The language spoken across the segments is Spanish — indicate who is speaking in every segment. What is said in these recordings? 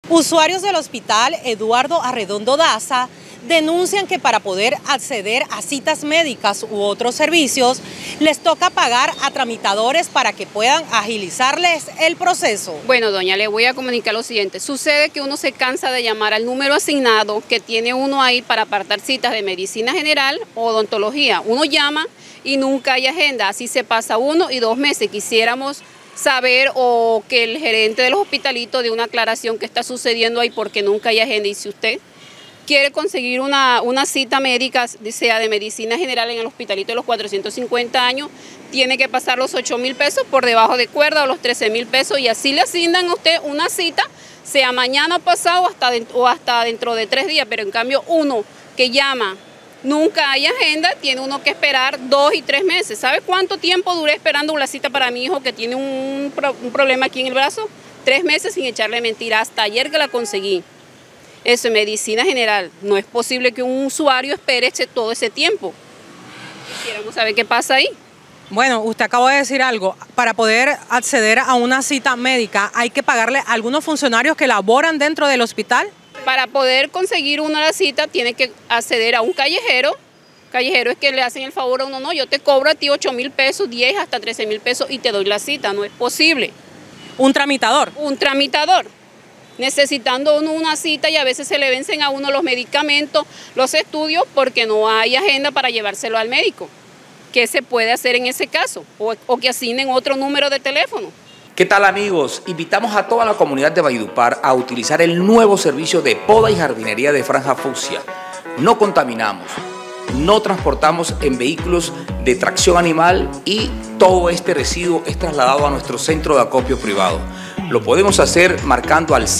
Speaker 1: Usuarios del Hospital Eduardo Arredondo Daza denuncian que para poder acceder a citas médicas u otros servicios, les toca pagar a tramitadores para que puedan agilizarles el proceso.
Speaker 2: Bueno, doña, le voy a comunicar lo siguiente. Sucede que uno se cansa de llamar al número asignado que tiene uno ahí para apartar citas de medicina general o odontología. Uno llama y nunca hay agenda, así se pasa 1 y 2 meses. Quisiéramos saber o que el gerente de los hospitalitos dé una aclaración que está sucediendo ahí porque nunca hay agenda. Y si usted quiere conseguir una cita médica, sea de medicina general en el hospitalito de los 450 años, tiene que pasar los 8.000 pesos por debajo de cuerda o los 13.000 pesos y así le asignan a usted una cita, sea mañana o pasado o hasta dentro de 3 días, pero en cambio uno que llama, nunca hay agenda, tiene uno que esperar 2 y 3 meses. ¿Sabe cuánto tiempo duré esperando una cita para mi hijo que tiene un problema aquí en el brazo? 3 meses sin echarle mentira, hasta ayer que la conseguí. Eso en medicina general, no es posible que un usuario espere todo ese tiempo. Quisiéramos saber qué pasa ahí.
Speaker 1: Bueno, usted acaba de decir algo, para poder acceder a una cita médica hay que pagarle a algunos funcionarios que laboran dentro del hospital.
Speaker 2: Para poder conseguir una cita tiene que acceder a un callejero. Callejero es que le hacen el favor a uno, no, yo te cobro a ti 8.000 pesos, 10 hasta 13.000 pesos y te doy la cita, no es posible.
Speaker 1: ¿Un tramitador?
Speaker 2: Un tramitador. Necesitando uno una cita y a veces se le vencen a uno los medicamentos, los estudios, porque no hay agenda para llevárselo al médico. ¿Qué se puede hacer en ese caso? O que asignen otro número de teléfono.
Speaker 3: ¿Qué tal, amigos? Invitamos a toda la comunidad de Valledupar a utilizar el nuevo servicio de poda y jardinería de Franja Fucsia. No contaminamos, no transportamos en vehículos de tracción animal y todo este residuo es trasladado a nuestro centro de acopio privado. Lo podemos hacer marcando al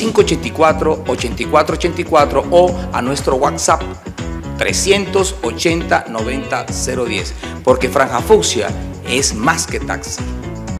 Speaker 3: 584-8484 o a nuestro WhatsApp 380-90-010, porque Franja Fucsia es más que taxi.